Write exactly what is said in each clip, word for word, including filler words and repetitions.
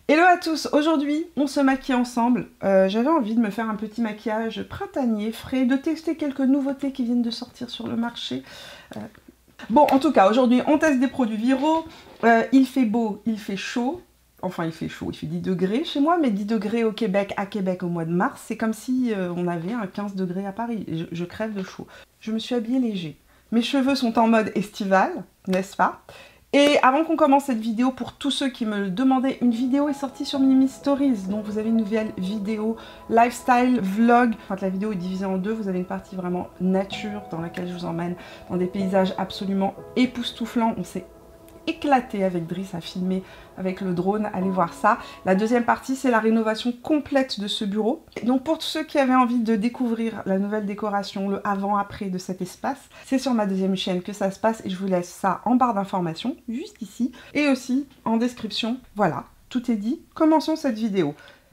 Hello à tous, aujourd'hui on se maquille ensemble. Euh, J'avais envie de me faire un petit maquillage printanier, frais, de tester quelques nouveautés qui viennent de sortir sur le marché. Euh... Bon, en tout cas, aujourd'hui on teste des produits viraux. Euh, il fait beau, il fait chaud. Enfin, il fait chaud, il fait dix degrés chez moi, mais dix degrés au Québec, à Québec au mois de mars, c'est comme si euh, on avait un quinze degrés à Paris. Je, je crève de chaud. Je me suis habillée léger. Mes cheveux sont en mode estival, n'est-ce pas? Et avant qu'on commence cette vidéo, pour tous ceux qui me le demandaient, une vidéo est sortie sur Mimi Stories. Donc vous avez une nouvelle vidéo lifestyle vlog. Quand la vidéo est divisée en deux, vous avez une partie vraiment nature dans laquelle je vous emmène dans des paysages absolument époustouflants. On s'est éclaté avec Driss à filmer avec le drone, allez voir ça. La deuxième partie, c'est la rénovation complète de ce bureau. Et donc pour tous ceux qui avaient envie de découvrir la nouvelle décoration, le avant-après de cet espace, c'est sur ma deuxième chaîne que ça se passe et je vous laisse ça en barre d'informations, juste ici, et aussi en description. Voilà, tout est dit. Commençons cette vidéo.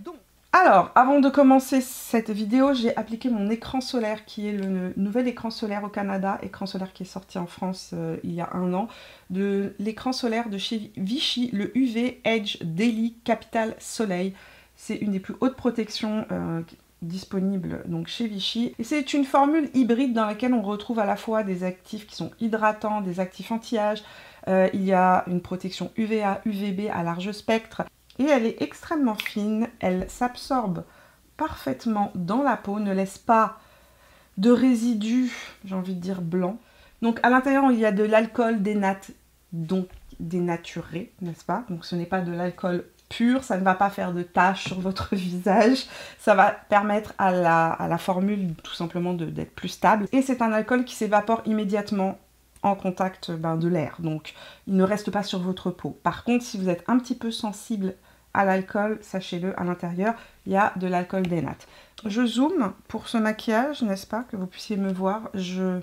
Alors, avant de commencer cette vidéo, j'ai appliqué mon écran solaire qui est le nouvel écran solaire au Canada, écran solaire qui est sorti en France euh, il y a un an, de l'écran solaire de chez Vichy, le U V Edge Daily Capital Soleil. C'est une des plus hautes protections euh, disponibles donc chez Vichy. Et c'est une formule hybride dans laquelle on retrouve à la fois des actifs qui sont hydratants, des actifs anti-âge, euh, il y a une protection U V A, U V B à large spectre. Et elle est extrêmement fine, elle s'absorbe parfaitement dans la peau, ne laisse pas de résidus, j'ai envie de dire blanc. Donc à l'intérieur il y a de l'alcool dénat, donc dénaturé, n'est-ce pas? Donc ce n'est pas de l'alcool pur, ça ne va pas faire de taches sur votre visage, ça va permettre à la, à la formule tout simplement d'être plus stable. Et c'est un alcool qui s'évapore immédiatement en contact ben, de l'air, donc il ne reste pas sur votre peau. Par contre, si vous êtes un petit peu sensible à l'alcool, sachez-le, à l'intérieur, il y a de l'alcool dénat. Je zoome pour ce maquillage, n'est-ce pas, que vous puissiez me voir. Je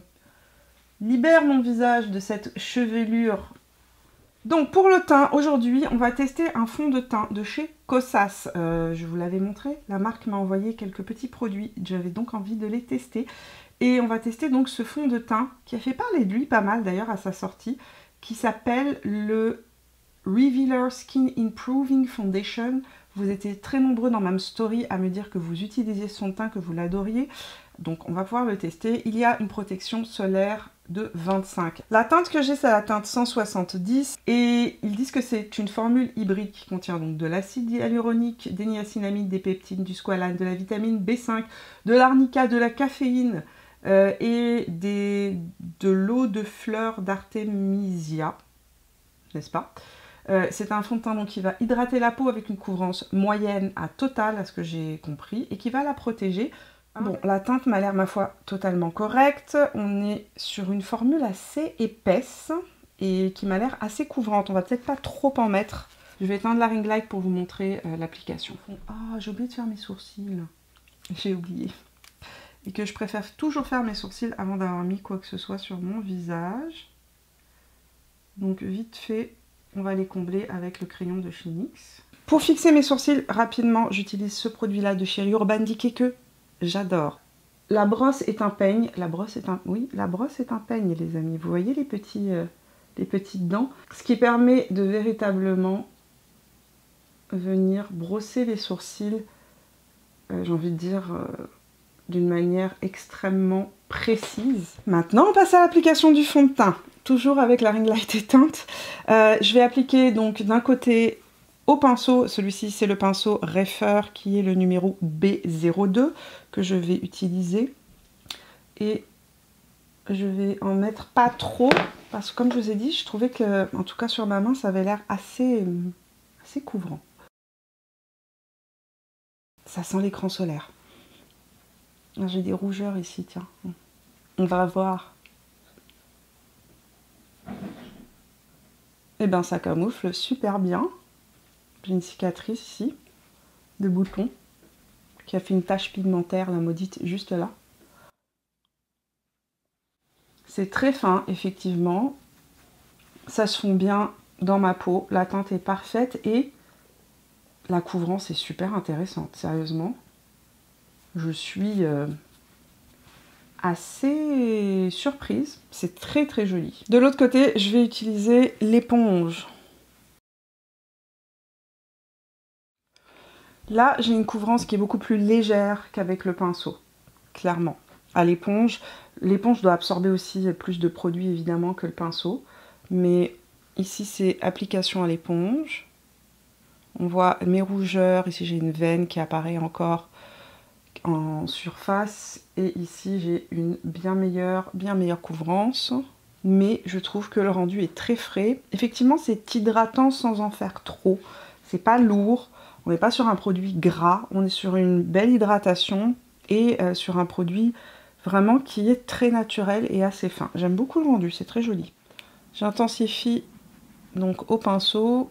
libère mon visage de cette chevelure. Donc pour le teint, aujourd'hui, on va tester un fond de teint de chez Kosas. Euh, je vous l'avais montré, la marque m'a envoyé quelques petits produits, j'avais donc envie de les tester. Et on va tester donc ce fond de teint qui a fait parler de lui pas mal d'ailleurs à sa sortie, qui s'appelle le Revealer Skin Improving Foundation. Vous étiez très nombreux dans ma story à me dire que vous utilisiez son teint, que vous l'adoriez. Donc on va pouvoir le tester. Il y a une protection solaire de vingt-cinq. La teinte que j'ai, c'est la teinte cent soixante-dix. Et ils disent que c'est une formule hybride qui contient donc de l'acide hyaluronique, des niacinamides, des peptines, du squalane, de la vitamine B cinq, de l'arnica, de la caféine euh, et des, de l'eau de fleurs d'artémisia, n'est-ce pas? Euh, c'est un fond de teint donc, qui va hydrater la peau avec une couvrance moyenne à totale, à ce que j'ai compris, et qui va la protéger. Bon, la teinte m'a l'air, ma foi, totalement correcte. On est sur une formule assez épaisse et qui m'a l'air assez couvrante. On va peut-être pas trop en mettre. Je vais éteindre la ring light pour vous montrer euh, l'application. Ah, oh, j'ai oublié de faire mes sourcils. J'ai oublié. Et que je préfère toujours faire mes sourcils avant d'avoir mis quoi que ce soit sur mon visage. Donc, vite fait, on va les combler avec le crayon de chez N Y X. Pour fixer mes sourcils rapidement, j'utilise ce produit-là de chez Urban Decay que j'adore. La brosse est un peigne. La brosse est un... Oui, la brosse est un peigne, les amis. Vous voyez les, petits, euh, les petites dents? Ce qui permet de véritablement venir brosser les sourcils, euh, j'ai envie de dire, euh, d'une manière extrêmement précise. Maintenant, on passe à l'application du fond de teint. Toujours avec la ring light éteinte. Euh, je vais appliquer donc d'un côté au pinceau, celui-ci c'est le pinceau Refer qui est le numéro B zéro deux que je vais utiliser. Et je vais en mettre pas trop parce que comme je vous ai dit, je trouvais que, en tout cas sur ma main, ça avait l'air assez, assez couvrant. Ça sent l'écran solaire. J'ai des rougeurs ici, tiens. On va voir. Et bien ça camoufle super bien. J'ai une cicatrice ici, de boutons, qui a fait une tache pigmentaire, la maudite, juste là. C'est très fin, effectivement. Ça se fond bien dans ma peau. La teinte est parfaite et la couvrance est super intéressante, sérieusement. Je suis euh, assez surprise. C'est très très joli. De l'autre côté, je vais utiliser l'éponge. Là, j'ai une couvrance qui est beaucoup plus légère qu'avec le pinceau, clairement. À l'éponge, l'éponge doit absorber aussi plus de produit évidemment que le pinceau, mais ici c'est application à l'éponge. On voit mes rougeurs, ici j'ai une veine qui apparaît encore en surface, et ici j'ai une bien meilleure, bien meilleure couvrance. Mais je trouve que le rendu est très frais. Effectivement, c'est hydratant sans en faire trop. C'est pas lourd. On n'est pas sur un produit gras. On est sur une belle hydratation et euh, sur un produit vraiment qui est très naturel et assez fin. J'aime beaucoup le rendu, c'est très joli. J'intensifie donc au pinceau.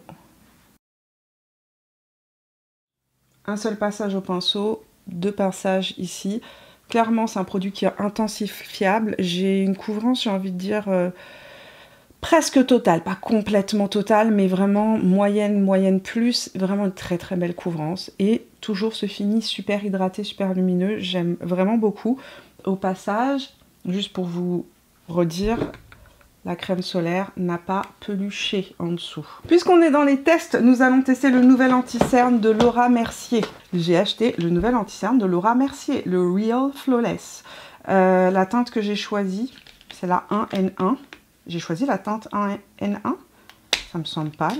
Un seul passage au pinceau, deux passages ici. Clairement, c'est un produit qui est intensifiable. J'ai une couvrance, j'ai envie de dire, euh, presque totale. Pas complètement totale, mais vraiment moyenne, moyenne plus. Vraiment une très très belle couvrance. Et toujours ce fini super hydraté, super lumineux. J'aime vraiment beaucoup. Au passage, juste pour vous redire, la crème solaire n'a pas peluché en dessous. Puisqu'on est dans les tests, nous allons tester le nouvel anti-cerne de Laura Mercier. J'ai acheté le nouvel anti-cerne de Laura Mercier, le Real Flawless. Euh, la teinte que j'ai choisie, c'est la un N un. J'ai choisi la teinte un N un. Ça me semble pâle.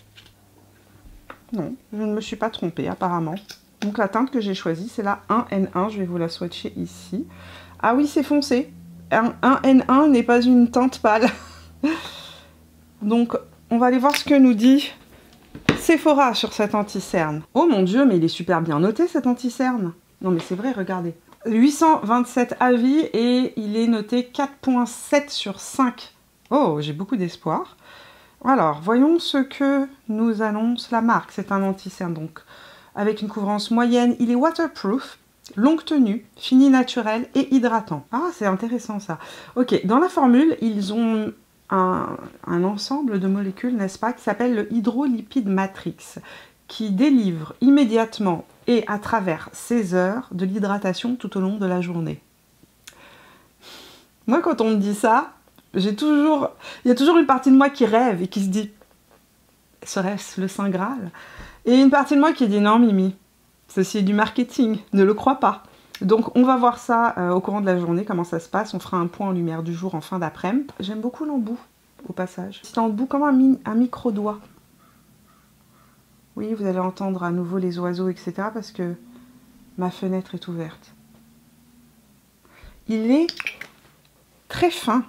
Non, je ne me suis pas trompée apparemment. Donc la teinte que j'ai choisie, c'est la un N un. Je vais vous la swatcher ici. Ah oui, c'est foncé. Un N un n'est pas une teinte pâle. Donc, on va aller voir ce que nous dit Sephora sur cet anti-cerne. Oh mon dieu, mais il est super bien noté cet anti-cerne. Non mais c'est vrai, regardez. huit cent vingt-sept avis et il est noté quatre virgule sept sur cinq. Oh, j'ai beaucoup d'espoir. Alors, voyons ce que nous annonce la marque. C'est un anti-cerne, donc avec une couvrance moyenne. Il est waterproof. Longue tenue, fini naturel et hydratant. Ah, c'est intéressant ça. Ok, dans la formule, ils ont un, un ensemble de molécules, n'est-ce pas, qui s'appelle le hydrolipide matrix, qui délivre immédiatement et à travers seize heures de l'hydratation tout au long de la journée. Moi, quand on me dit ça, j'ai toujours, il y a toujours une partie de moi qui rêve et qui se dit, serait-ce le Saint Graal? Et une partie de moi qui dit, non Mimi, ceci est du marketing, ne le crois pas. Donc on va voir ça euh, au courant de la journée, comment ça se passe. On fera un point en lumière du jour en fin d'après-midi. J'aime beaucoup l'embout, au passage. C'est l'embout comme un, mi un micro-doigt. Oui, vous allez entendre à nouveau les oiseaux, et cetera. Parce que ma fenêtre est ouverte. Il est très fin.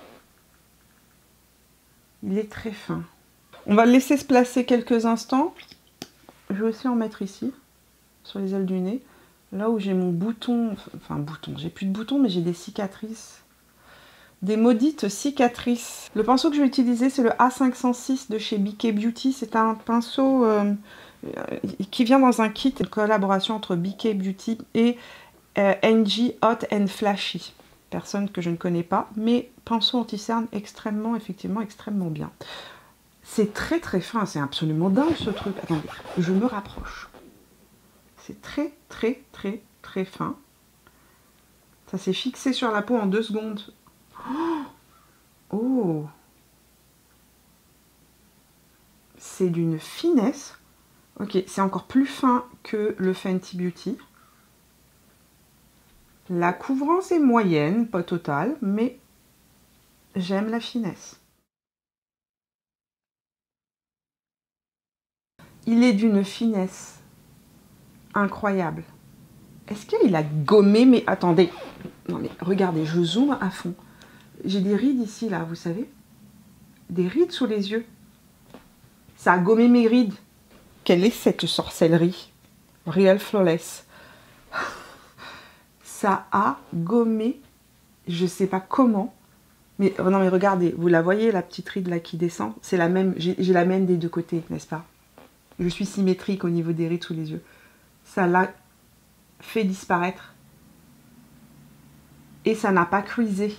Il est très fin. On va le laisser se placer quelques instants. Je vais aussi en mettre ici, sur les ailes du nez, là où j'ai mon bouton, enfin bouton, j'ai plus de boutons mais j'ai des cicatrices, des maudites cicatrices. Le pinceau que je vais utiliser c'est le A cinq cent six de chez B K Beauty, c'est un pinceau euh, qui vient dans un kit, une collaboration entre B K Beauty et euh, N G Hot and Flashy, personne que je ne connais pas, mais pinceau anti-cerne extrêmement, effectivement extrêmement bien. C'est très très fin, c'est absolument dingue ce truc. Attendez, je me rapproche. C'est très, très, très, très fin. Ça s'est fixé sur la peau en deux secondes. Oh! C'est d'une finesse. Ok, c'est encore plus fin que le Fenty Beauty. La couvrance est moyenne, pas totale, mais j'aime la finesse. Il est d'une finesse incroyable. Est-ce qu'il a gommé, mais attendez, non mais regardez, je zoome à fond. J'ai des rides ici, là, vous savez, des rides sous les yeux. Ça a gommé mes rides. Quelle est cette sorcellerie? Real Flawless. Ça a gommé, je sais pas comment, mais non mais regardez, vous la voyez, la petite ride là qui descend, c'est la même, j'ai la même des deux côtés, n'est-ce pas? Je suis symétrique au niveau des rides sous les yeux. Ça l'a fait disparaître. Et ça n'a pas creasé.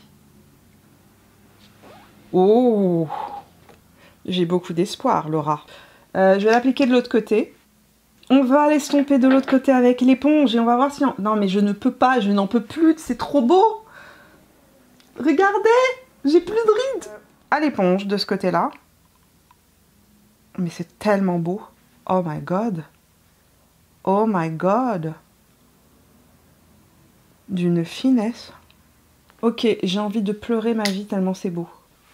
Oh! J'ai beaucoup d'espoir, Laura. Euh, je vais l'appliquer de l'autre côté. On va l'estomper de l'autre côté avec l'éponge et on va voir si... On... Non, mais je ne peux pas, je n'en peux plus, c'est trop beau! Regardez! J'ai plus de rides! À l'éponge, de ce côté-là. Mais c'est tellement beau. Oh my god! Oh my god! D'une finesse. Ok, j'ai envie de pleurer ma vie tellement c'est beau.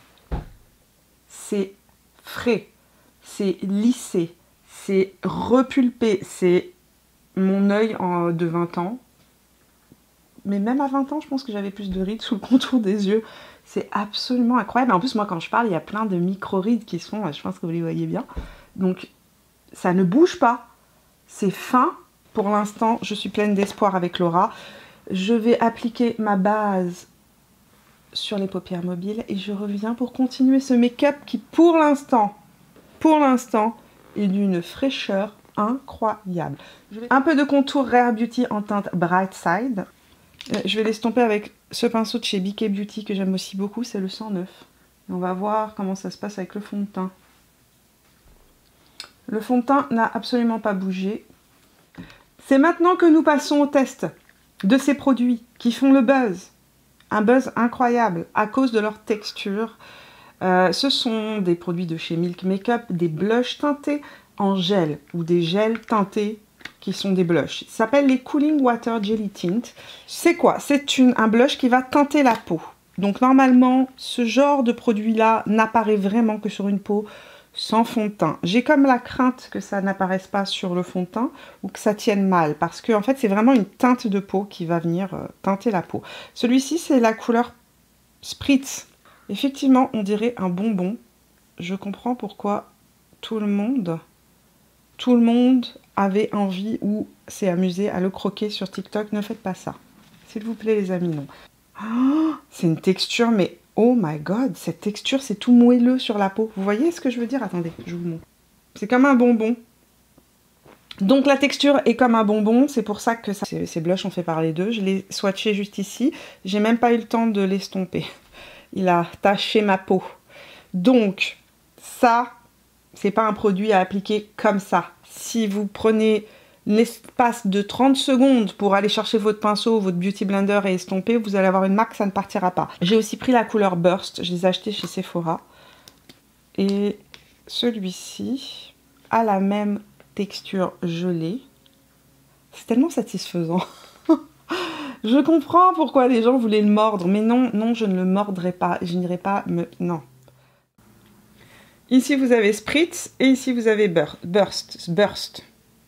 C'est frais, c'est lissé, c'est repulpé, c'est mon œil en, de vingt ans. Mais même à vingt ans, je pense que j'avais plus de rides sous le contour des yeux. C'est absolument incroyable. En plus, moi, quand je parle, il y a plein de micro-rides qui sont, je pense que vous les voyez bien. Donc, ça ne bouge pas. C'est fin. Pour l'instant, je suis pleine d'espoir avec Laura. Je vais appliquer ma base sur les paupières mobiles et je reviens pour continuer ce make-up qui, pour l'instant, pour l'instant, est d'une fraîcheur incroyable. Je vais... Un peu de contour Rare Beauty en teinte Bright Side. Je vais l'estomper avec ce pinceau de chez B K Beauty que j'aime aussi beaucoup, c'est le cent neuf. Et on va voir comment ça se passe avec le fond de teint. Le fond de teint n'a absolument pas bougé. C'est maintenant que nous passons au test de ces produits qui font le buzz. Un buzz incroyable à cause de leur texture. Euh, ce sont des produits de chez Milk Makeup, des blushs teintés en gel ou des gels teintés qui sont des blushs. Ça s'appelle les Cooling Water Jelly Tint. C'est quoi? C'est un blush qui va teinter la peau. Donc normalement, ce genre de produit-là n'apparaît vraiment que sur une peau sans fond de teint. J'ai comme la crainte que ça n'apparaisse pas sur le fond de teint ou que ça tienne mal parce que en fait c'est vraiment une teinte de peau qui va venir euh, teinter la peau. Celui-ci c'est la couleur Spritz. Effectivement on dirait un bonbon. Je comprends pourquoi tout le monde, tout le monde avait envie ou s'est amusé à le croquer sur TikTok. Ne faites pas ça. S'il vous plaît les amis, non. Oh, c'est une texture mais... Oh my god, cette texture, c'est tout moelleux sur la peau. Vous voyez ce que je veux dire? Attendez, je vous montre. C'est comme un bonbon. Donc la texture est comme un bonbon, c'est pour ça que ça, ces blushs ont fait parler d'eux. Je l'ai swatché juste ici. J'ai même pas eu le temps de l'estomper. Il a taché ma peau. Donc, ça, c'est pas un produit à appliquer comme ça. Si vous prenez l'espace de trente secondes pour aller chercher votre pinceau, votre beauty blender et estomper, vous allez avoir une marque, ça ne partira pas. J'ai aussi pris la couleur Burst, je les ai achetés chez Sephora. Et celui-ci a la même texture gelée. C'est tellement satisfaisant. Je comprends pourquoi les gens voulaient le mordre, mais non, non, je ne le mordrai pas. Je n'irai pas me... Non. Ici, vous avez Spritz et ici, vous avez Burst. Burst.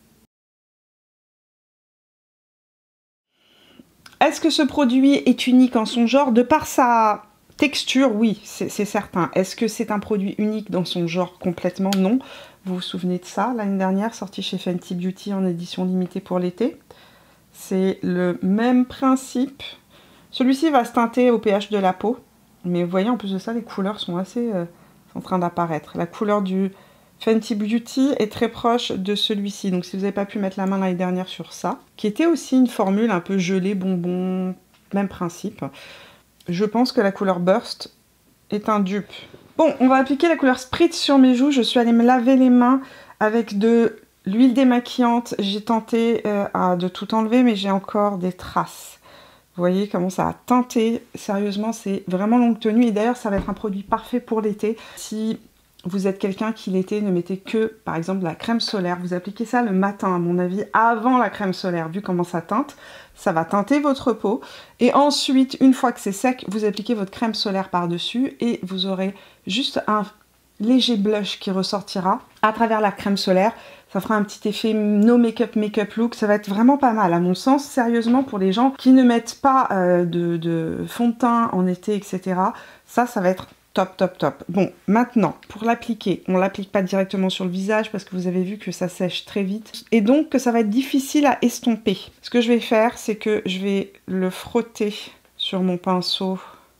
Est-ce que ce produit est unique en son genre? De par sa texture, oui, c'est certain. Est-ce que c'est un produit unique dans son genre? Complètement non. Vous vous souvenez de ça, l'année dernière, sorti chez Fenty Beauty en édition limitée pour l'été. C'est le même principe. Celui-ci va se teinter au pH de la peau. Mais vous voyez, en plus de ça, les couleurs sont assez euh, en train d'apparaître. La couleur du Fenty Beauty est très proche de celui-ci. Donc si vous n'avez pas pu mettre la main l'année dernière sur ça, qui était aussi une formule un peu gelée, bonbon, même principe. Je pense que la couleur Burst est un dupe. Bon, on va appliquer la couleur Spritz sur mes joues. Je suis allée me laver les mains avec de l'huile démaquillante. J'ai tenté euh, de tout enlever, mais j'ai encore des traces. Vous voyez comment ça a teinté. Sérieusement, c'est vraiment longue tenue. Et d'ailleurs, ça va être un produit parfait pour l'été. Si vous êtes quelqu'un qui l'été ne mettait que, par exemple, de la crème solaire, vous appliquez ça le matin, à mon avis, avant la crème solaire, vu comment ça teinte, ça va teinter votre peau. Et ensuite, une fois que c'est sec, vous appliquez votre crème solaire par-dessus et vous aurez juste un léger blush qui ressortira à travers la crème solaire. Ça fera un petit effet no make-up, make-up look. Ça va être vraiment pas mal, à mon sens, sérieusement, pour les gens qui ne mettent pas euh, de, de fond de teint en été, et cetera. Ça, ça va être top, top, top. Bon, maintenant, pour l'appliquer, on ne l'applique pas directement sur le visage parce que vous avez vu que ça sèche très vite. Et donc, que ça va être difficile à estomper. Ce que je vais faire, c'est que je vais le frotter sur mon pinceau.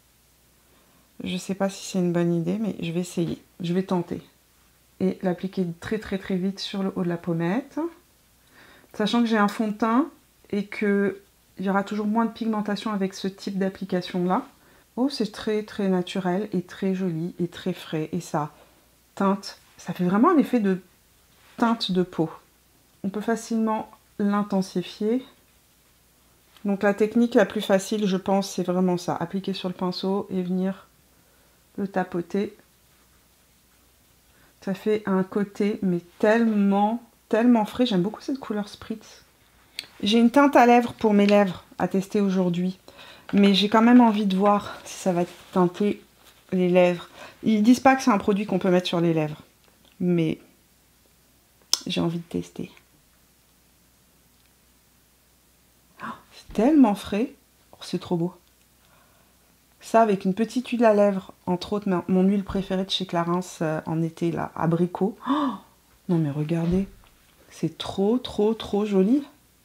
Je ne sais pas si c'est une bonne idée, mais je vais essayer. Je vais tenter. Et l'appliquer très, très, très vite sur le haut de la pommette. Sachant que j'ai un fond de teint et qu'il y aura toujours moins de pigmentation avec ce type d'application-là. Oh, c'est très très naturel et très joli et très frais. Et ça teinte, ça fait vraiment un effet de teinte de peau. On peut facilement l'intensifier. Donc la technique la plus facile, je pense, c'est vraiment ça. Appliquer sur le pinceau et venir le tapoter. Ça fait un côté, mais tellement tellement frais. J'aime beaucoup cette couleur Spritz. J'ai une teinte à lèvres pour mes lèvres à tester aujourd'hui. Mais j'ai quand même envie de voir si ça va teinter les lèvres. Ils disent pas que c'est un produit qu'on peut mettre sur les lèvres. Mais j'ai envie de tester. Oh, c'est tellement frais. Oh, c'est trop beau. Ça avec une petite huile à lèvres. Entre autres, mon huile préférée de chez Clarins euh, en été, là, abricot. Oh, non mais regardez. C'est trop, trop, trop joli.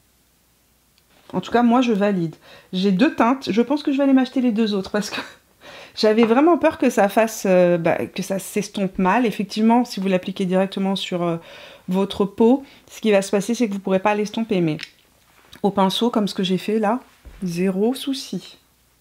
En tout cas, moi, je valide. J'ai deux teintes. Je pense que je vais aller m'acheter les deux autres parce que j'avais vraiment peur que ça fasse, euh, bah, que ça s'estompe mal. Effectivement, si vous l'appliquez directement sur euh, votre peau, ce qui va se passer, c'est que vous ne pourrez pas l'estomper. Mais au pinceau, comme ce que j'ai fait là, zéro souci.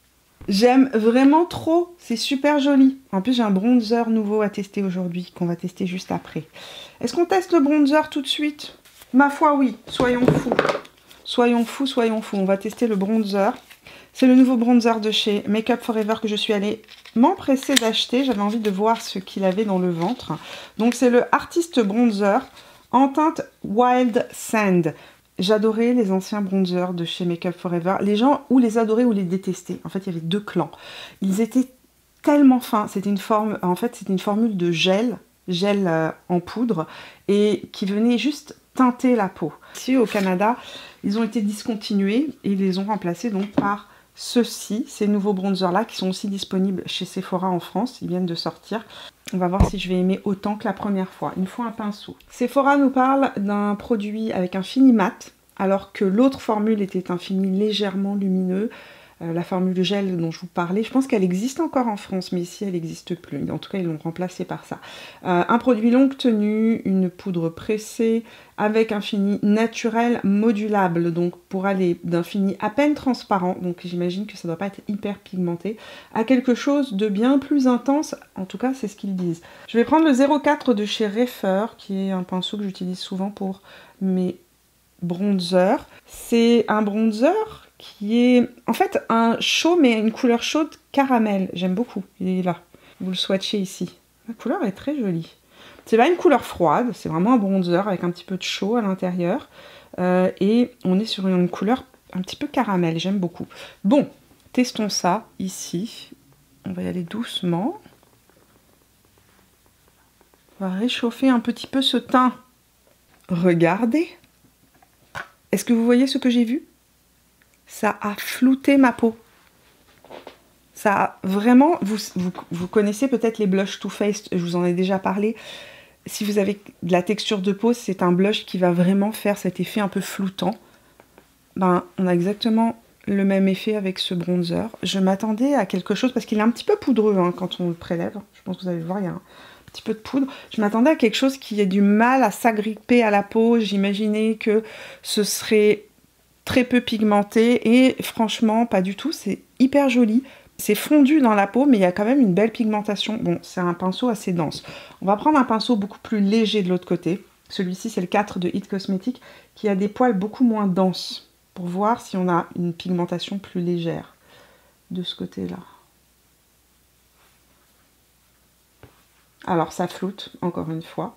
J'aime vraiment trop. C'est super joli. En plus, j'ai un bronzer nouveau à tester aujourd'hui, qu'on va tester juste après. Est-ce qu'on teste le bronzer tout de suite? Ma foi, oui. Soyons fous. Soyons fous, soyons fous. On va tester le bronzer. C'est le nouveau bronzer de chez Make Up For Ever que je suis allée m'empresser d'acheter. J'avais envie de voir ce qu'il avait dans le ventre. Donc c'est le Artist Bronzer en teinte Wild Sand. J'adorais les anciens bronzers de chez Make Up For Ever. Les gens ou les adoraient ou les détestaient. En fait, il y avait deux clans. Ils étaient tellement fins. C'était une forme, en fait, c'était une formule de gel, gel euh, en poudre, et qui venait juste teinter la peau. Ici au Canada, ils ont été discontinués et ils les ont remplacés donc par ceux-ci, ces nouveaux bronzers là qui sont aussi disponibles chez Sephora en France. Ils viennent de sortir. On va voir si je vais aimer autant que la première fois. Il me faut un pinceau. Sephora nous parle d'un produit avec un fini mat, alors que l'autre formule était un fini légèrement lumineux. Euh, la formule gel dont je vous parlais, je pense qu'elle existe encore en France, mais ici elle n'existe plus. En tout cas, ils l'ont remplacée par ça. Euh, un produit longue tenue, une poudre pressée, avec un fini naturel modulable, donc pour aller d'un fini à peine transparent, donc j'imagine que ça ne doit pas être hyper pigmenté, à quelque chose de bien plus intense, en tout cas c'est ce qu'ils disent. Je vais prendre le zéro quatre de chez Refer, qui est un pinceau que j'utilise souvent pour mes bronzers. C'est un bronzer qui est en fait un chaud, mais une couleur chaude caramel. J'aime beaucoup, il est là. Vous le swatchez ici. La couleur est très jolie. C'est pas une couleur froide, c'est vraiment un bronzer avec un petit peu de chaud à l'intérieur. Euh, et on est sur une couleur un petit peu caramel, j'aime beaucoup. Bon, testons ça ici. On va y aller doucement. On va réchauffer un petit peu ce teint. Regardez. Est-ce que vous voyez ce que j'ai vu? Ça a flouté ma peau. Ça a vraiment... Vous, vous, vous connaissez peut-être les blushs Too Faced, je vous en ai déjà parlé. Si vous avez de la texture de peau, c'est un blush qui va vraiment faire cet effet un peu floutant. Ben, on a exactement le même effet avec ce bronzer. Je m'attendais à quelque chose, parce qu'il est un petit peu poudreux hein, quand on le prélève. Je pense que vous allez voir, il y a un petit peu de poudre. Je m'attendais à quelque chose qui ait du mal à s'agripper à la peau. J'imaginais que ce serait très peu pigmenté et franchement pas du tout, c'est hyper joli. C'est fondu dans la peau mais il y a quand même une belle pigmentation. Bon, c'est un pinceau assez dense. On va prendre un pinceau beaucoup plus léger de l'autre côté. Celui-ci c'est le quatre de It Cosmetics qui a des poils beaucoup moins denses pour voir si on a une pigmentation plus légère de ce côté-là. Alors ça floute encore une fois.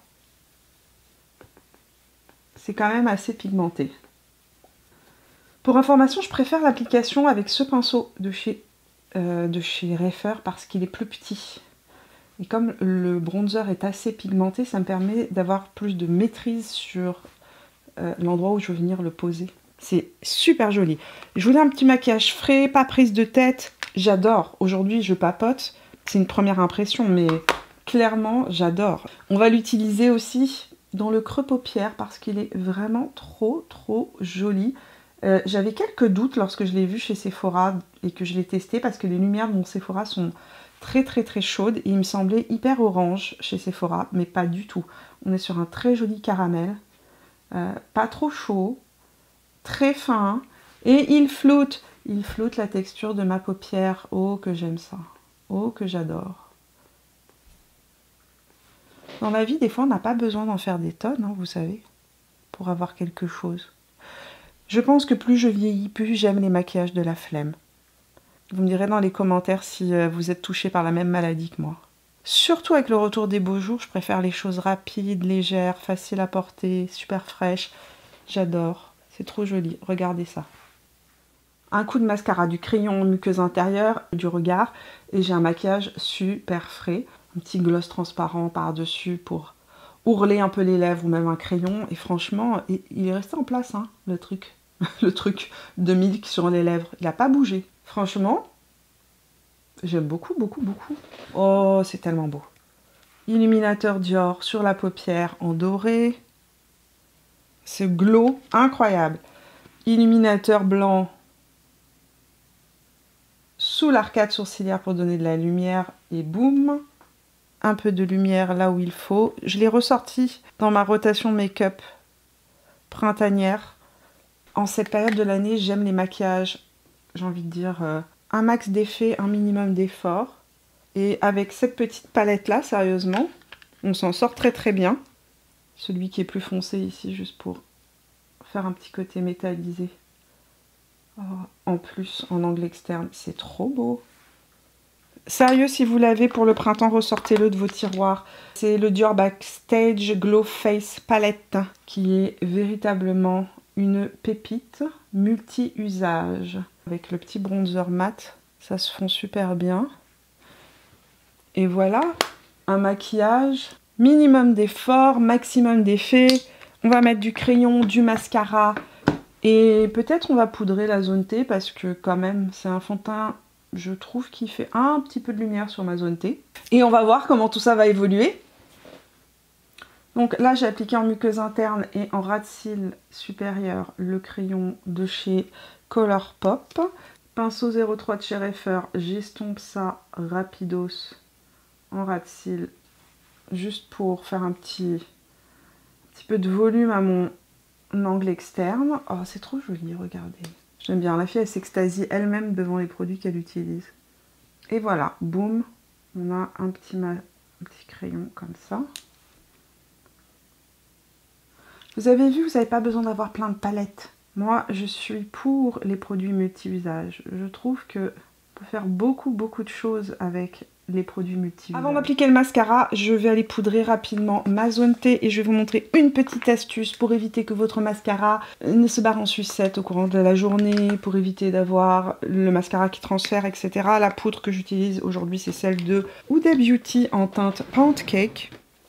C'est quand même assez pigmenté. Pour information, je préfère l'application avec ce pinceau de chez, euh, de chez Refer parce qu'il est plus petit. Et comme le bronzer est assez pigmenté, ça me permet d'avoir plus de maîtrise sur euh, l'endroit où je veux venir le poser. C'est super joli. Je voulais un petit maquillage frais, pas prise de tête. J'adore. Aujourd'hui, je papote. C'est une première impression, mais clairement, j'adore. On va l'utiliser aussi dans le creux paupière parce qu'il est vraiment trop, trop joli. Euh, J'avais quelques doutes lorsque je l'ai vu chez Sephora et que je l'ai testé parce que les lumières de mon Sephora sont très très très chaudes et il me semblait hyper orange chez Sephora, mais pas du tout. On est sur un très joli caramel, euh, pas trop chaud, très fin et il floute. Il floute la texture de ma paupière. Oh que j'aime ça, oh que j'adore. Dans la vie, des fois, on n'a pas besoin d'en faire des tonnes, hein, vous savez, pour avoir quelque chose. Je pense que plus je vieillis, plus j'aime les maquillages de la flemme. Vous me direz dans les commentaires si vous êtes touché par la même maladie que moi. Surtout avec le retour des beaux jours, je préfère les choses rapides, légères, faciles à porter, super fraîches. J'adore, c'est trop joli, regardez ça. Un coup de mascara, du crayon muqueuse intérieure, du regard, et j'ai un maquillage super frais. Un petit gloss transparent par-dessus pour ourler un peu les lèvres ou même un crayon. Et franchement, il est resté en place, hein, le truc. Le truc de Milk sur les lèvres. Il n'a pas bougé. Franchement, j'aime beaucoup, beaucoup, beaucoup. Oh, c'est tellement beau. Illuminateur Dior sur la paupière en doré. Ce glow incroyable. Illuminateur blanc sous l'arcade sourcilière pour donner de la lumière. Et boum, un peu de lumière là où il faut. Je l'ai ressorti dans ma rotation make-up printanière. En cette période de l'année, j'aime les maquillages, j'ai envie de dire, euh, un max d'effet, un minimum d'effort. Et avec cette petite palette-là, sérieusement, on s'en sort très très bien. Celui qui est plus foncé ici, juste pour faire un petit côté métallisé. Oh, en plus, en angle externe, c'est trop beau. Sérieux, si vous l'avez pour le printemps, ressortez-le de vos tiroirs. C'est le Dior Backstage Glow Face Palette, qui est véritablement une pépite multi-usage. Avec le petit bronzer mat, ça se fond super bien. Et voilà, un maquillage, minimum d'effort, maximum d'effet. On va mettre du crayon, du mascara et peut-être on va poudrer la zone T parce que quand même c'est un fond de teint, je trouve, qui fait un petit peu de lumière sur ma zone T. Et on va voir comment tout ça va évoluer. Donc là, j'ai appliqué en muqueuse interne et en ras de cils supérieur le crayon de chez Colourpop. Pinceau zéro trois de chez Reifer, j'estompe ça rapidos en ras de cils, juste pour faire un petit, un petit peu de volume à mon angle externe. Oh, c'est trop joli, regardez. J'aime bien, la fille, elle s'extasie elle-même devant les produits qu'elle utilise. Et voilà, boum, on a un petit, un petit crayon comme ça. Vous avez vu, vous n'avez pas besoin d'avoir plein de palettes. Moi, je suis pour les produits multi-usages. Je trouve qu'on peut faire beaucoup, beaucoup de choses avec les produits multi-usages. Avant d'appliquer le mascara, je vais aller poudrer rapidement ma zone T et je vais vous montrer une petite astuce pour éviter que votre mascara ne se barre en sucette au courant de la journée, pour éviter d'avoir le mascara qui transfère, et cetera. La poudre que j'utilise aujourd'hui, c'est celle de Huda Beauty en teinte Pound Cake.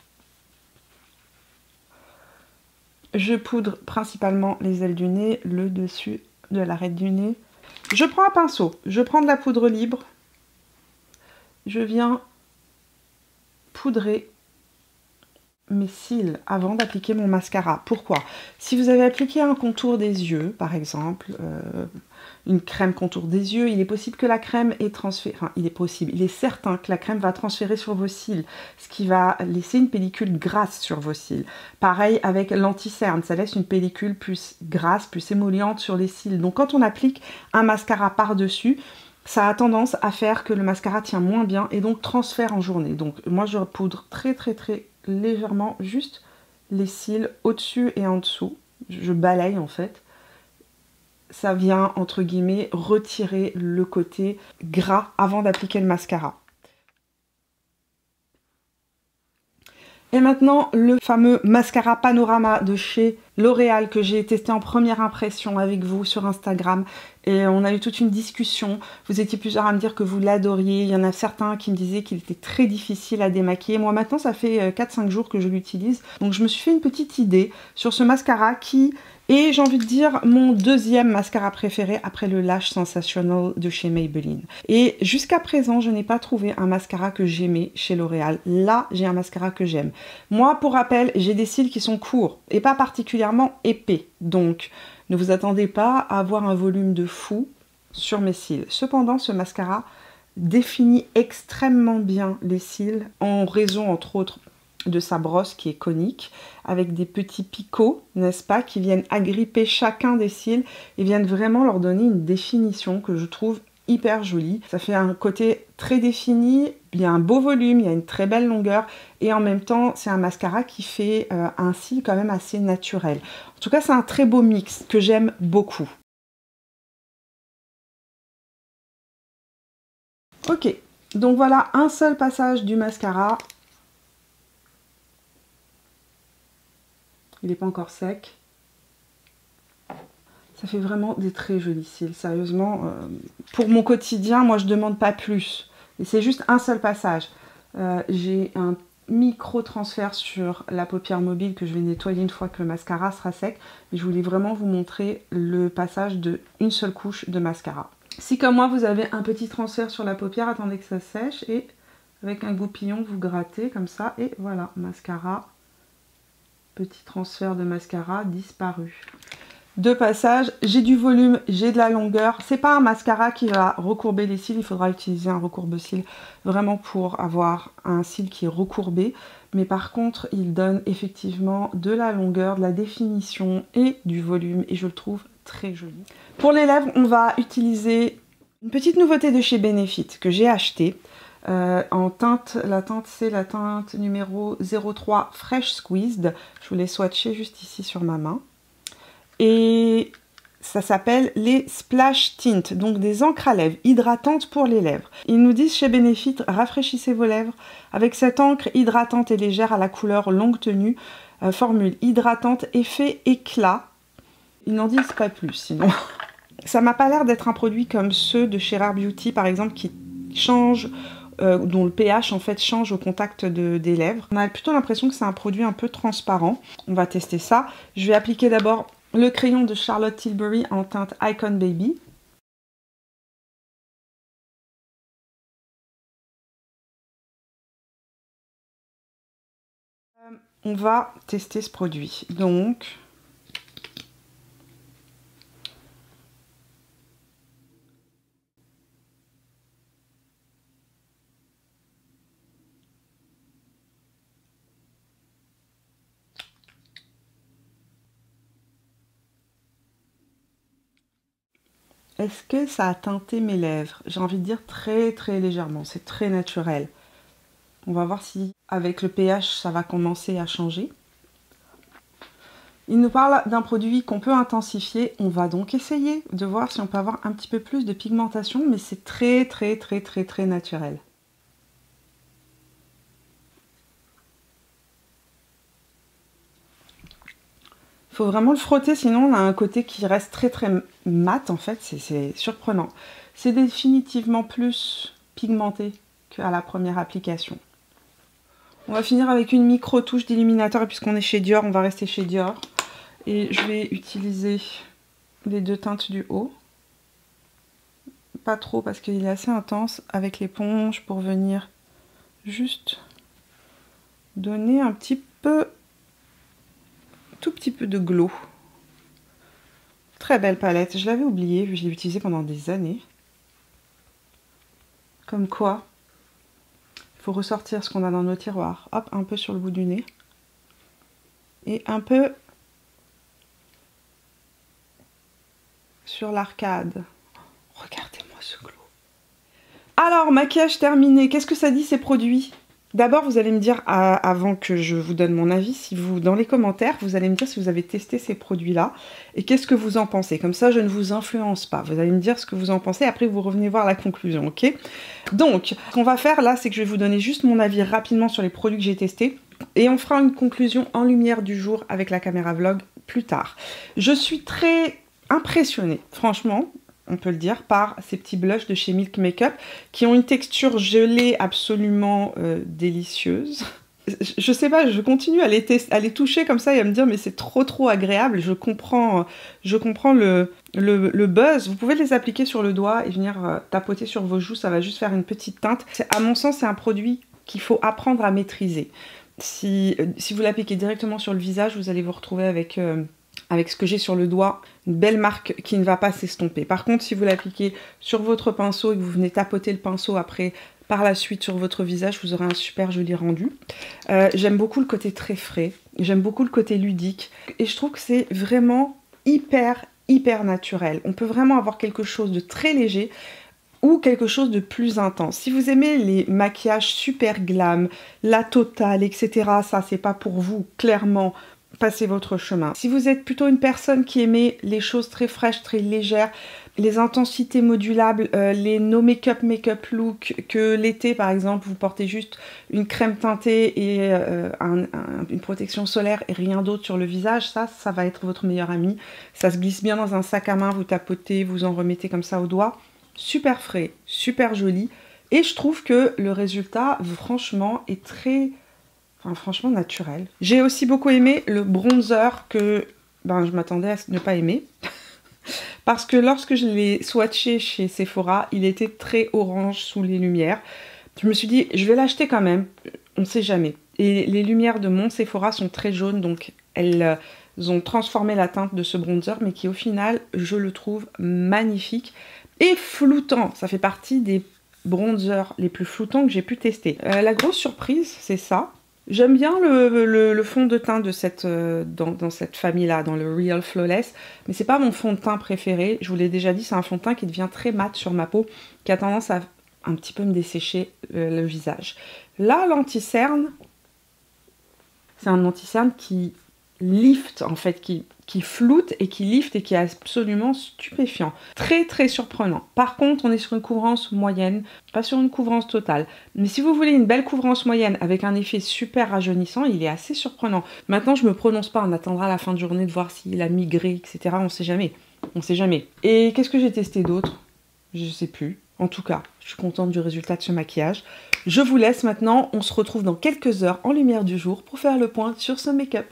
Je poudre principalement les ailes du nez, le dessus de l'arête du nez. Je prends un pinceau, je prends de la poudre libre. Je viens poudrer mes cils avant d'appliquer mon mascara. Pourquoi? Si vous avez appliqué un contour des yeux, par exemple, euh, une crème contour des yeux, il est possible que la crème ait transféré, enfin il est possible, il est certain que la crème va transférer sur vos cils, ce qui va laisser une pellicule grasse sur vos cils. Pareil avec l'anti-cerne, ça laisse une pellicule plus grasse, plus émolliente sur les cils. Donc quand on applique un mascara par-dessus, ça a tendance à faire que le mascara tient moins bien et donc transfère en journée. Donc moi je poudre très très très légèrement juste les cils au-dessus et en dessous. Je balaye en fait. Ça vient entre guillemets retirer le côté gras avant d'appliquer le mascara. Et maintenant, le fameux mascara Panorama de chez L'Oréal que j'ai testé en première impression avec vous sur Instagram. Et on a eu toute une discussion. Vous étiez plusieurs à me dire que vous l'adoriez. Il y en a certains qui me disaient qu'il était très difficile à démaquiller. Moi, maintenant, ça fait quatre cinq jours que je l'utilise. Donc, je me suis fait une petite idée sur ce mascara qui est, j'ai envie de dire, mon deuxième mascara préféré après le Lash Sensational de chez Maybelline. Et jusqu'à présent, je n'ai pas trouvé un mascara que j'aimais chez L'Oréal. Là, j'ai un mascara que j'aime. Moi, pour rappel, j'ai des cils qui sont courts et pas particulièrement épais. Donc, ne vous attendez pas à avoir un volume de fou sur mes cils. Cependant, ce mascara définit extrêmement bien les cils en raison, entre autres, de sa brosse qui est conique, avec des petits picots, n'est-ce pas, qui viennent agripper chacun des cils et viennent vraiment leur donner une définition que je trouve hyper jolie. Ça fait un côté très défini, il y a un beau volume, il y a une très belle longueur et en même temps c'est un mascara qui fait euh, un cil quand même assez naturel. En tout cas c'est un très beau mix que j'aime beaucoup. Ok, Donc voilà, un seul passage du mascara. Il n'est pas encore sec. Ça fait vraiment des très jolis cils, sérieusement. Euh, pour mon quotidien, moi je demande pas plus. Et c'est juste un seul passage. Euh, J'ai un micro transfert sur la paupière mobile que je vais nettoyer une fois que le mascara sera sec. Mais je voulais vraiment vous montrer le passage de une seule couche de mascara. Si comme moi vous avez un petit transfert sur la paupière, attendez que ça sèche et avec un goupillon vous grattez comme ça et voilà, mascara, petit transfert de mascara disparu. Deux passages, j'ai du volume, j'ai de la longueur. C'est pas un mascara qui va recourber les cils, il faudra utiliser un recourbe-cils vraiment pour avoir un cil qui est recourbé. Mais par contre, il donne effectivement de la longueur, de la définition et du volume et je le trouve très joli. Pour les lèvres, on va utiliser une petite nouveauté de chez Benefit que j'ai acheté euh, en teinte. La teinte, c'est la teinte numéro zéro trois Fresh Squeezed. Je vous l'ai swatché juste ici sur ma main. Et ça s'appelle les Splash Tint, donc des encres à lèvres hydratantes pour les lèvres. Ils nous disent chez Benefit, rafraîchissez vos lèvres avec cette encre hydratante et légère à la couleur longue tenue, euh, formule hydratante, effet éclat. Ils n'en disent pas plus sinon. Ça m'a pas l'air d'être un produit comme ceux de chez Rare Beauty par exemple qui changent, euh, dont le pH en fait change au contact de, des lèvres. On a plutôt l'impression que c'est un produit un peu transparent. On va tester ça. Je vais appliquer d'abord le crayon de Charlotte Tilbury en teinte Icon Baby. Euh, on va tester ce produit. Donc, est-ce que ça a teinté mes lèvres? J'ai envie de dire très très légèrement, c'est très naturel. On va voir si avec le pH ça va commencer à changer. Il nous parle d'un produit qu'on peut intensifier. On va donc essayer de voir si on peut avoir un petit peu plus de pigmentation, mais c'est très très très très très naturel. Il faut vraiment le frotter, sinon on a un côté qui reste très très mat en fait, c'est surprenant. C'est définitivement plus pigmenté qu'à la première application. On va finir avec une micro touche d'illuminateur et puisqu'on est chez Dior, on va rester chez Dior. Et je vais utiliser les deux teintes du haut. Pas trop parce qu'il est assez intense avec l'éponge pour venir juste donner un petit peu... tout petit peu de glow. Très belle palette, je l'avais oubliée, je l'ai utilisée pendant des années. Comme quoi, il faut ressortir ce qu'on a dans nos tiroirs. Hop, un peu sur le bout du nez. Et un peu sur l'arcade. Regardez-moi ce glow. Alors, maquillage terminé. Qu'est-ce que ça dit ces produits ? D'abord, vous allez me dire, euh, avant que je vous donne mon avis, si vous, dans les commentaires, vous allez me dire si vous avez testé ces produits-là et qu'est-ce que vous en pensez. Comme ça, je ne vous influence pas. Vous allez me dire ce que vous en pensez, après vous revenez voir la conclusion, ok? Donc, ce qu'on va faire là, c'est que je vais vous donner juste mon avis rapidement sur les produits que j'ai testés et on fera une conclusion en lumière du jour avec la caméra vlog plus tard. Je suis très impressionnée, franchement. On peut le dire, par ces petits blushs de chez Milk Makeup qui ont une texture gelée absolument euh, délicieuse. Je sais pas, je continue à les, à les toucher comme ça et à me dire mais c'est trop trop agréable. Je comprends, je comprends le, le, le buzz. Vous pouvez les appliquer sur le doigt et venir euh, tapoter sur vos joues, ça va juste faire une petite teinte. À mon sens, c'est un produit qu'il faut apprendre à maîtriser. Si, euh, si vous l'appliquez directement sur le visage, vous allez vous retrouver avec... Euh, avec ce que j'ai sur le doigt, une belle marque qui ne va pas s'estomper. Par contre, si vous l'appliquez sur votre pinceau et que vous venez tapoter le pinceau après, par la suite sur votre visage, vous aurez un super joli rendu. Euh, j'aime beaucoup le côté très frais, j'aime beaucoup le côté ludique, et je trouve que c'est vraiment hyper, hyper naturel. On peut vraiment avoir quelque chose de très léger, ou quelque chose de plus intense. Si vous aimez les maquillages super glam, la totale, et cetera, ça c'est pas pour vous, clairement. passez votre chemin. Si vous êtes plutôt une personne qui aimait les choses très fraîches, très légères, les intensités modulables, euh, les no make-up make-up look, que l'été par exemple vous portez juste une crème teintée et euh, un, un, une protection solaire et rien d'autre sur le visage, ça, ça va être votre meilleur ami. Ça se glisse bien dans un sac à main, vous tapotez, vous en remettez comme ça au doigt. Super frais, super joli. Et je trouve que le résultat, franchement, est très... Enfin, franchement naturel. J'ai aussi beaucoup aimé le bronzer que ben, je m'attendais à ne pas aimer. Parce que lorsque je l'ai swatché chez Sephora, il était très orange sous les lumières. Je me suis dit, je vais l'acheter quand même, on ne sait jamais. Et les lumières de mon Sephora sont très jaunes, donc elles ont transformé la teinte de ce bronzer, mais qui au final, je le trouve magnifique et floutant. Ça fait partie des bronzers les plus floutants que j'ai pu tester. Euh, la grosse surprise, c'est ça. J'aime bien le, le, le fond de teint de cette, euh, dans, dans cette famille-là, dans le Real Flawless, mais c'est pas mon fond de teint préféré. Je vous l'ai déjà dit, c'est un fond de teint qui devient très mat sur ma peau, qui a tendance à un petit peu me dessécher euh, le visage. Là, l'anti-cerne, c'est un anti-cerne qui lift, en fait, qui, qui floute et qui lift et qui est absolument stupéfiant. Très très surprenant. Par contre, on est sur une couvrance moyenne, pas sur une couvrance totale. Mais si vous voulez une belle couvrance moyenne avec un effet super rajeunissant, il est assez surprenant. Maintenant, je me prononce pas, on attendra la fin de journée de voir s'il a migré, et cetera. On sait jamais. On sait jamais. Et qu'est-ce que j'ai testé d'autre? Je sais plus. En tout cas, je suis contente du résultat de ce maquillage. Je vous laisse maintenant. On se retrouve dans quelques heures en lumière du jour pour faire le point sur ce make-up.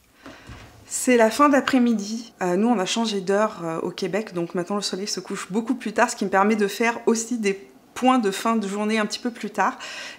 C'est la fin d'après-midi. Euh, nous, on a changé d'heure euh, au Québec, donc maintenant le soleil se couche beaucoup plus tard, ce qui me permet de faire aussi des points de fin de journée un petit peu plus tard.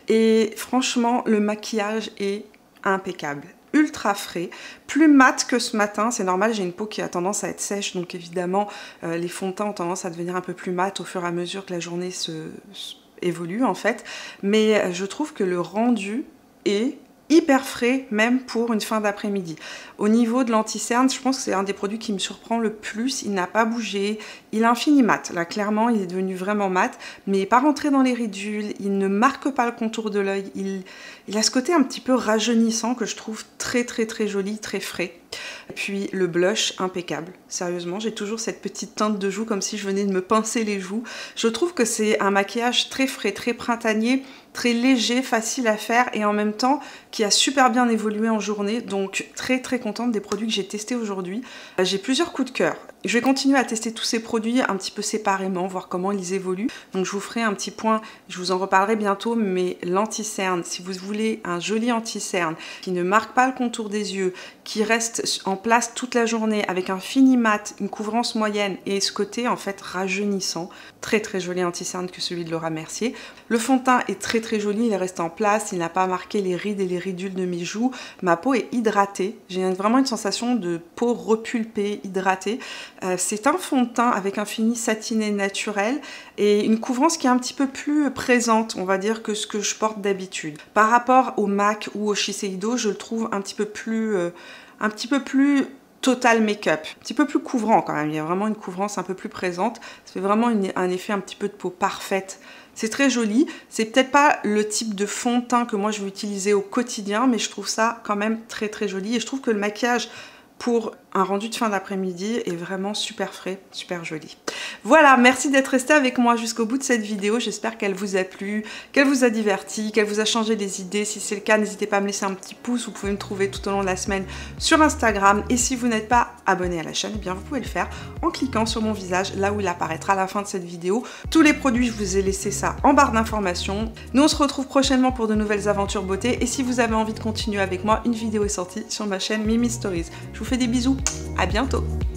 Et franchement, le maquillage est impeccable. Ultra frais, plus mat que ce matin, c'est normal, j'ai une peau qui a tendance à être sèche, donc évidemment euh, les fonds de teint ont tendance à devenir un peu plus mat au fur et à mesure que la journée se, se évolue en fait, mais euh, je trouve que le rendu est hyper frais, même pour une fin d'après-midi. Au niveau de l'anti-cerne, je pense que c'est un des produits qui me surprend le plus. Il n'a pas bougé, il est infini mat. Là, clairement, il est devenu vraiment mat, mais il n'est pas rentré dans les ridules, il ne marque pas le contour de l'œil. Il, il a ce côté un petit peu rajeunissant que je trouve très, très, très joli, très frais. Et puis le blush, impeccable. Sérieusement, j'ai toujours cette petite teinte de joue comme si je venais de me pincer les joues. Je trouve que c'est un maquillage très frais, très printanier, très léger, facile à faire et en même temps qui a super bien évolué en journée. Donc très très contente des produits que j'ai testés aujourd'hui. J'ai plusieurs coups de cœur. Je vais continuer à tester tous ces produits un petit peu séparément, voir comment ils évoluent. Donc je vous ferai un petit point, je vous en reparlerai bientôt, mais l'anti-cerne, si vous voulez un joli anti-cerne qui ne marque pas le contour des yeux, qui reste en place toute la journée avec un fini mat, une couvrance moyenne et ce côté en fait rajeunissant, très très joli anti-cerne que celui de Laura Mercier. Le fond de teint est très très joli, il reste en place, il n'a pas marqué les rides et les ridules de mes joues. Ma peau est hydratée, j'ai vraiment une sensation de peau repulpée, hydratée. Euh, c'est un fond de teint avec un fini satiné naturel et une couvrance qui est un petit peu plus présente, on va dire, que ce que je porte d'habitude. Par rapport au MAC ou au Shiseido, je le trouve un petit peu plus, euh, un petit peu plus total make-up, un petit peu plus couvrant quand même. Il y a vraiment une couvrance un peu plus présente. Ça fait vraiment une, un effet un petit peu de peau parfaite. C'est très joli. C'est peut-être pas le type de fond de teint que moi je vais utiliser au quotidien, mais je trouve ça quand même très très joli. Et je trouve que le maquillage pour un rendu de fin d'après-midi est vraiment super frais, super joli. Voilà, merci d'être resté avec moi jusqu'au bout de cette vidéo. J'espère qu'elle vous a plu, qu'elle vous a diverti, qu'elle vous a changé les idées. Si c'est le cas, n'hésitez pas à me laisser un petit pouce. Vous pouvez me trouver tout au long de la semaine sur Instagram. Et si vous n'êtes pas abonné à la chaîne, eh bien vous pouvez le faire en cliquant sur mon visage, là où il apparaîtra à la fin de cette vidéo. Tous les produits, je vous ai laissé ça en barre d'informations. Nous, on se retrouve prochainement pour de nouvelles aventures beauté. Et si vous avez envie de continuer avec moi, une vidéo est sortie sur ma chaîne Mimi Stories. Je vous fais des bisous, à bientôt.